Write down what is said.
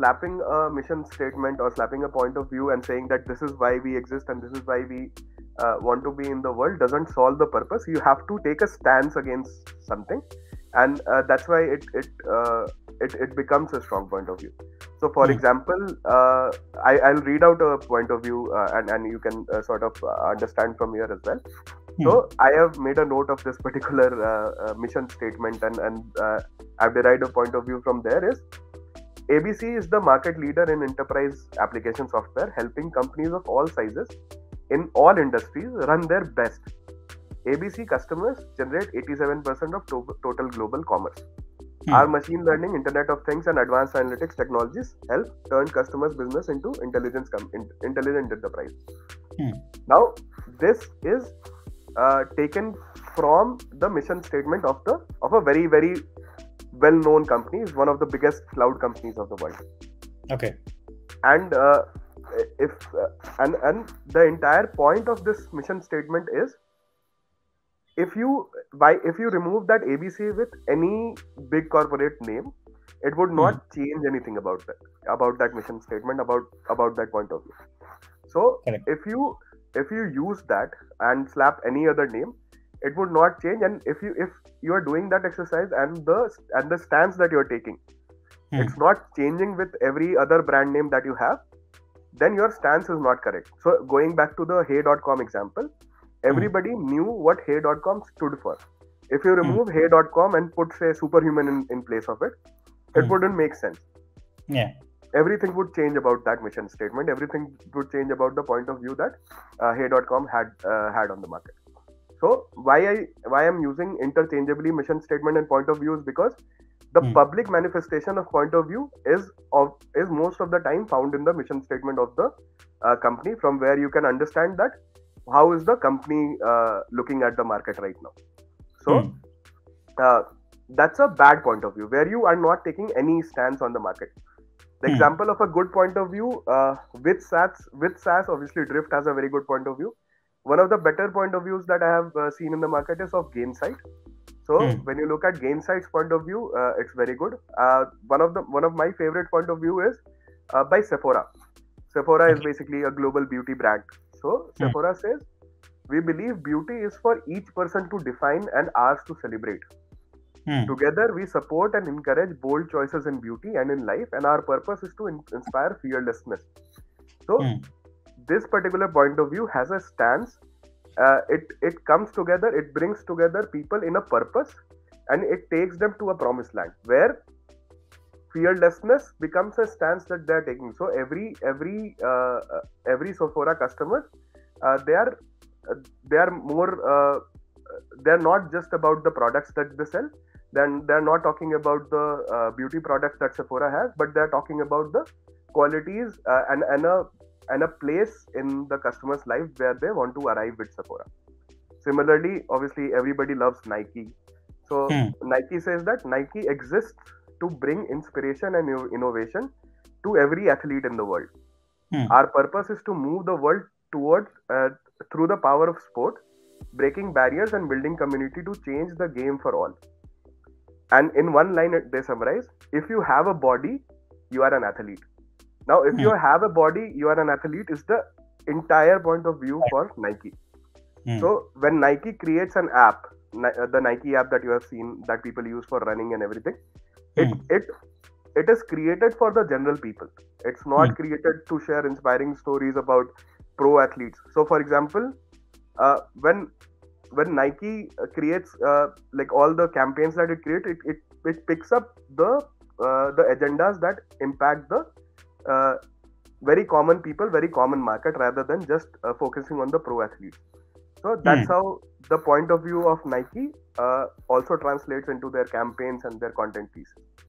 slapping a mission statement or slapping a point of view and saying that this is why we exist and this is why we want to be in the world doesn't solve the purpose. You have to take a stance against something, and that's why it becomes a strong point of view. So, for example, I'll read out a point of view, and you can sort of understand from here as well. So, I have made a note of this particular mission statement, and I've derived a point of view from there. Is ABC is the market leader in enterprise application software, helping companies of all sizes in all industries run their best. ABC customers generate 87% of total global commerce. Our machine learning, Internet of Things, and advanced analytics technologies help turn customers' business into intelligent enterprise. Now, this is taken from the mission statement of a very, very well-known company. It's one of the biggest cloud companies of the world. Okay. And and the entire point of this mission statement is, if you remove that ABC with any big corporate name, it would not change anything about that mission statement, about that point of view. So Correct. if you use that and slap any other name, it would not change. And if you are doing that exercise and the stance that you are taking, it's not changing with every other brand name that you have, then your stance is not correct. So going back to the Hey.com example, everybody knew what Hey.com stood for. If you remove Hey.com and put, say, Superhuman in place of it, it wouldn't make sense. Yeah. Everything would change about that mission statement. Everything would change about the point of view that Hey.com had on the market. So why I'm using interchangeably mission statement and point of view is because the public manifestation of point of view is most of the time found in the mission statement of the company, from where you can understand that how is the company looking at the market right now. So that's a bad point of view, where you are not taking any stance on the market. The example of a good point of view with SaaS, obviously Drift has a very good point of view. One of the better point of views that I have seen in the market is of Gainsight. So when you look at Gainsight's point of view, it's very good. One of my favorite point of view is by Sephora. Sephora is basically a global beauty brand. So Sephora says, we believe beauty is for each person to define and ours to celebrate. Together, we support and encourage bold choices in beauty and in life, and our purpose is to inspire fearlessness. So this particular point of view has a stance. It comes together, it brings together people in a purpose, and it takes them to a promised land where fearlessness becomes a stance that they are taking. So every Sephora customer, they are more. They're not just about the products that they sell. Then they're not talking about the beauty products that Sephora has, but they're talking about the qualities and a place in the customer's life where they want to arrive with Sephora. Similarly, obviously, everybody loves Nike. So Nike says that Nike exists to bring inspiration and innovation to every athlete in the world. Our purpose is to move the world towards through the power of sport, breaking barriers and building community to change the game for all. And in one line, they summarize: if you have a body, you are an athlete. Now, if you have a body, you are an athlete is the entire point of view for Nike. So when Nike creates an app, the Nike app that you have seen that people use for running and everything, it is created for the general people. It's not created to share inspiring stories about pro athletes. So, for example, when Nike creates like all the campaigns that it creates, it picks up the agendas that impact the very common people, very common market, rather than just focusing on the pro athletes. So that's how the point of view of Nike also translates into their campaigns and their content pieces.